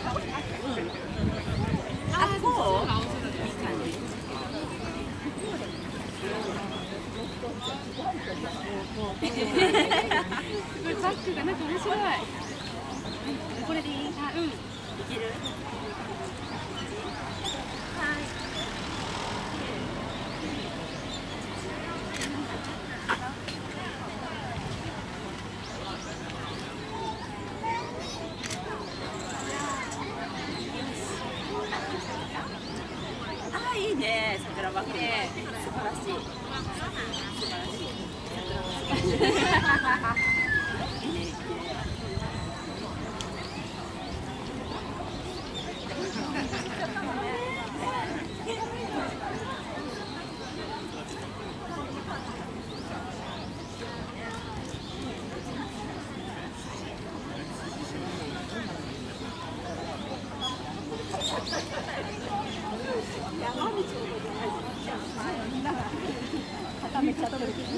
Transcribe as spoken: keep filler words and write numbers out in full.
あ、こう。いい感じ。 バッグがなんか面白い。 これでいい？ あ、うん。いける？はい。ああ、いいね。桜バッグ。ね、素晴らしい。素晴らしい。桜バッグ。いいね。山道のことない。みんなが固めちゃってる。